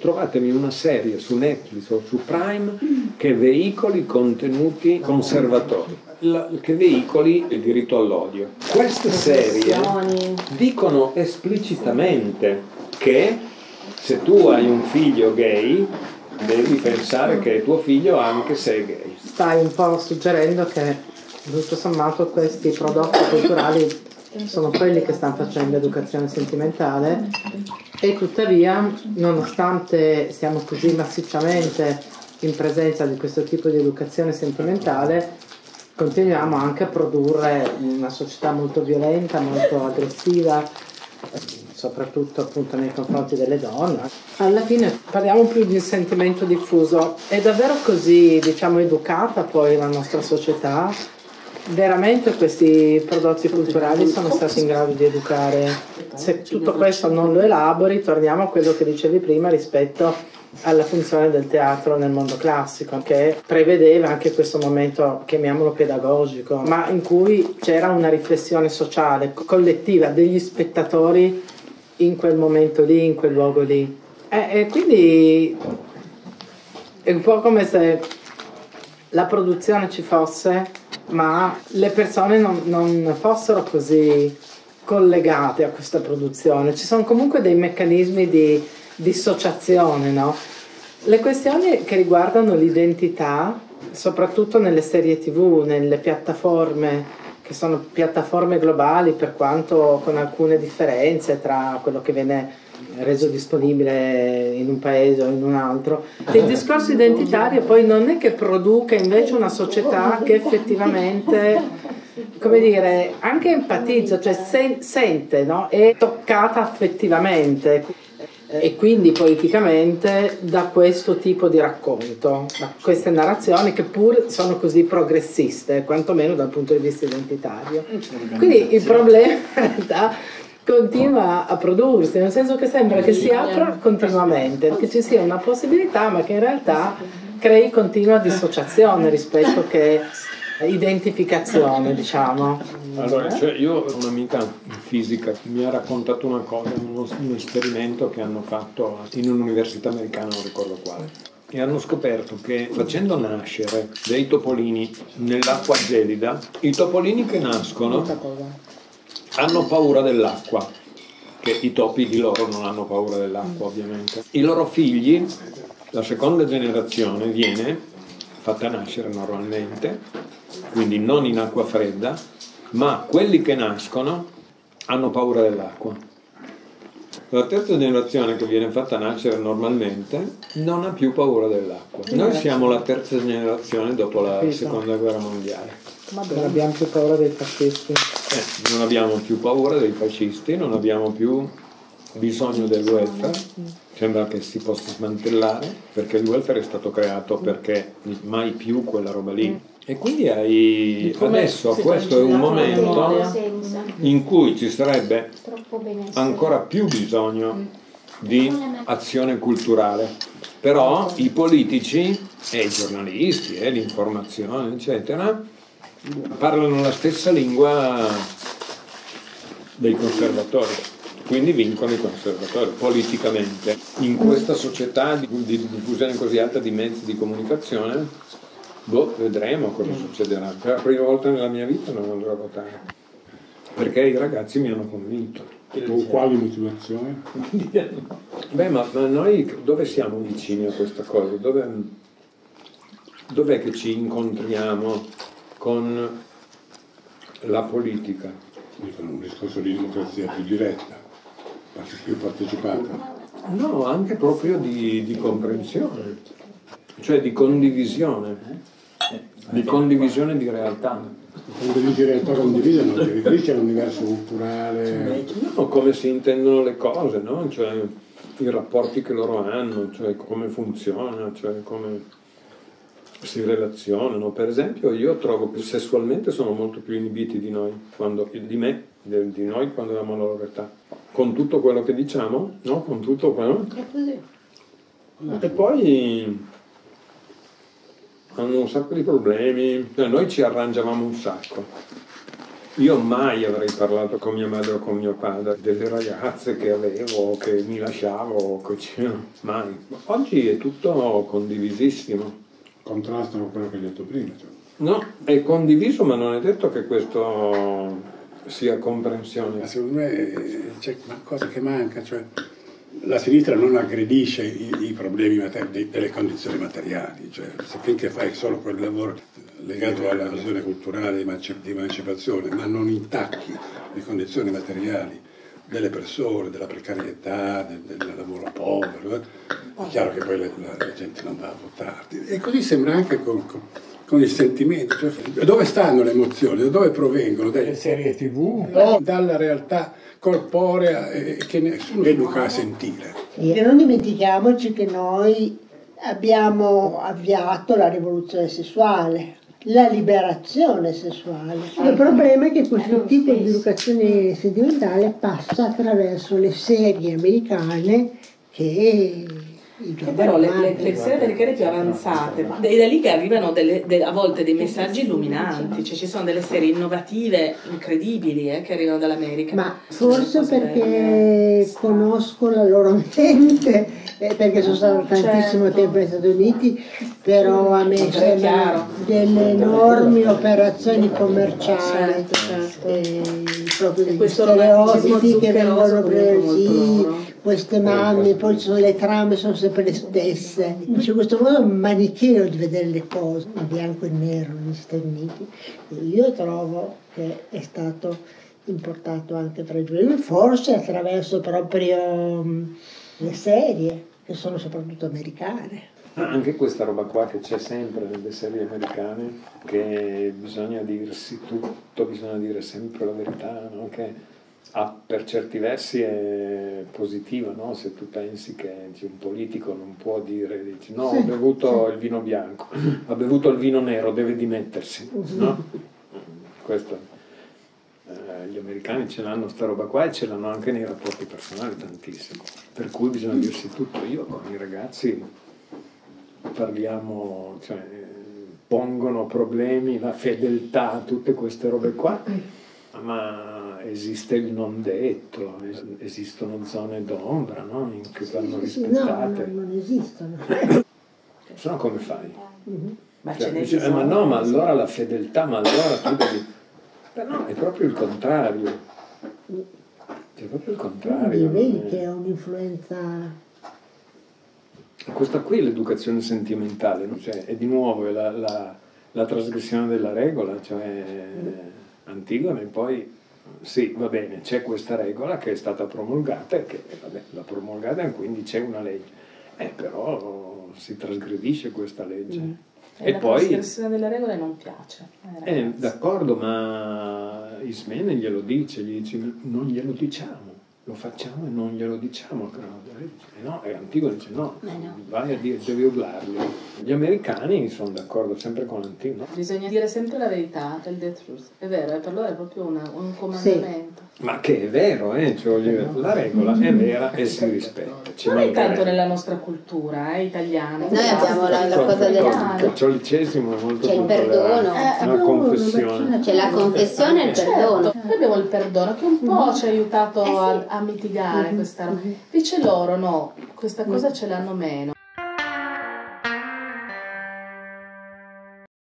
trovatemi una serie su Netflix o su Prime che veicoli contenuti conservatori, che veicoli il diritto all'odio. Queste serie dicono esplicitamente che se tu hai un figlio gay devi pensare che è tuo figlio anche se è gay. Stai un po' suggerendo che tutto sommato questi prodotti culturali sono quelli che stanno facendo educazione sentimentale, e tuttavia, nonostante siamo così massicciamente in presenza di questo tipo di educazione sentimentale, continuiamo anche a produrre una società molto violenta, molto aggressiva, soprattutto appunto nei confronti delle donne. Alla fine parliamo più di un sentimento diffuso. È davvero così, diciamo, educata poi la nostra società? Veramente questi prodotti culturali sono stati in grado di educare? Se tutto questo non lo elabori, torniamo a quello che dicevi prima rispetto alla funzione del teatro nel mondo classico, che prevedeva anche questo momento, chiamiamolo pedagogico, ma in cui c'era una riflessione sociale, collettiva, degli spettatori in quel momento lì, in quel luogo lì. E quindi è un po' come se la produzione ci fosse, ma le persone non fossero così collegate a questa produzione. Ci sono comunque dei meccanismi di dissociazione, no? Le questioni che riguardano l'identità, soprattutto nelle serie TV, nelle piattaforme, che sono piattaforme globali per quanto con alcune differenze tra quello che viene reso disponibile in un paese o in un altro. Il discorso identitario poi non è che produca invece una società che effettivamente, come dire, anche empatizza, cioè sente, no? È toccata affettivamente e quindi politicamente da questo tipo di racconto, da queste narrazioni che pur sono così progressiste, quantomeno dal punto di vista identitario. Quindi il problema in realtà continua a prodursi, nel senso che sembra che si apra continuamente, che ci sia una possibilità, ma che in realtà crei continua dissociazione rispetto che identificazione, diciamo. Allora, cioè io ho un'amica in fisica che mi ha raccontato una cosa, un esperimento che hanno fatto in un'università americana, non ricordo quale, e hanno scoperto che facendo nascere dei topolini nell'acqua gelida, i topolini che nascono hanno paura dell'acqua, che i topi di loro non hanno paura dell'acqua ovviamente. I loro figli, la seconda generazione, viene fatta nascere normalmente, quindi non in acqua fredda, ma quelli che nascono hanno paura dell'acqua. La terza generazione che viene fatta nascere normalmente non ha più paura dell'acqua. Noi siamo la terza generazione dopo la seconda guerra mondiale. Non abbiamo più paura dei fascisti. Non abbiamo più paura dei fascisti, non abbiamo più bisogno del welfare, sembra che si possa smantellare, perché il welfare è stato creato perché mai più quella roba lì. E quindi adesso questo è un momento in cui ci sarebbe ancora più bisogno di azione culturale, però i politici e i giornalisti e l'informazione eccetera parlano la stessa lingua dei conservatori, quindi vincono i conservatori politicamente. In questa società di diffusione così alta di mezzi di comunicazione, vedremo cosa succederà. Per la prima volta nella mia vita non andrò a votare, perché i ragazzi mi hanno convinto. Con quali motivazioni? Beh, ma noi dove siamo vicini a questa cosa? Dov'è che ci incontriamo con la politica? Un discorso di democrazia più diretta, più partecipata. No, anche proprio di comprensione, cioè di condivisione di realtà. Quando dici realtà condivisa non ti riferisci all'universo culturale? No, come si intendono le cose, no? Cioè i rapporti che loro hanno, cioè come funziona, cioè come si relazionano. Per esempio io trovo che sessualmente sono molto più inibiti di noi, di noi quando abbiamo la loro età, con tutto quello che diciamo, no? Con tutto quello. È così. E poi hanno un sacco di problemi, noi ci arrangiavamo un sacco, Io mai avrei parlato con mia madre o con mio padre delle ragazze che avevo, che mi lasciavo, mai. Oggi è tutto condivisissimo. Contrastano con quello che hai detto prima. Cioè. No, è condiviso, ma non è detto che questo sia comprensione. Ma secondo me c'è una cosa che manca, cioè la sinistra non aggredisce i problemi delle condizioni materiali, cioè se finché fai solo quel lavoro legato alla visione culturale di emancipazione, ma non intacchi le condizioni materiali delle persone, della precarietà, del lavoro povero, è chiaro che poi la gente non va a votarti. E così sembra anche con i sentimenti, cioè, dove stanno le emozioni, da dove provengono? Dalle serie TV o dalla realtà corporea che nessuno educa a sentire. E non dimentichiamoci che noi abbiamo avviato la rivoluzione sessuale, la liberazione sessuale. Il problema è che questo tipo di educazione sentimentale passa attraverso le serie americane che però le serie americane più avanzate, ed è lì che arrivano a volte dei messaggi illuminanti, cioè ci sono delle serie innovative incredibili che arrivano dall'America. Ma forse perché conosco la loro mente, perché sono stato tantissimo tempo negli Stati Uniti, però a me sembrano delle enormi operazioni commerciali, proprio degli stereotipi che vengono presi, queste mamme, poi ci sono le trame, sono sempre le stesse. C'è questo modo manicheo di vedere le cose, in bianco e nero negli Stati Uniti. Io trovo che è stato importato anche tra i giovani, forse attraverso proprio le serie, che sono soprattutto americane. Anche questa roba qua che c'è sempre nelle serie americane, che bisogna dirsi tutto, bisogna dire sempre la verità, no? Che per certi versi è positiva, no? Se tu pensi che un politico non può dire, dici, no, ho bevuto il vino bianco, ha bevuto il vino nero, deve dimettersi, no? Questo, gli americani ce l'hanno sta roba qua e ce l'hanno anche nei rapporti personali tantissimo, per cui bisogna dirsi tutto. Io con i ragazzi parliamo, cioè pongono problemi, la fedeltà, tutte queste robe qua, ma esiste il non detto, esistono zone d'ombra, no? In cui vanno rispettate. No, non esistono. Se no come fai? Cioè, ma no, ma allora la fedeltà, ma allora tu devi... No, è proprio il contrario. È proprio il contrario. Quindi vedi che è un'influenza... Questa qui è l'educazione sentimentale, no? Cioè, è di nuovo la trasgressione della regola, cioè Antigone poi... Sì, va bene, c'è questa regola che è stata promulgata e che l'ha promulgata e quindi c'è una legge, però si trasgredisce questa legge. E la poi trasgressione delle regole non piace. D'accordo, ma Ismene glielo dice, gli dice non glielo diciamo, lo facciamo e non glielo diciamo, e Antigone dice no, vai a dire, devi urlarli. Gli americani sono d'accordo sempre con Antigone. Bisogna dire sempre la verità, tell the truth. È vero, per loro è proprio un comandamento. Sì. Ma che è vero, cioè, la regola è vera e si rispetta. Non è tanto nella nostra cultura italiana. Noi abbiamo la cosa del cattolicesimo, è molto c'è il perdono, una confessione. C'è la confessione e il perdono. Noi abbiamo il perdono che un po' ci ha aiutato a mitigare questa roba. Invece loro no, questa cosa ce l'hanno meno.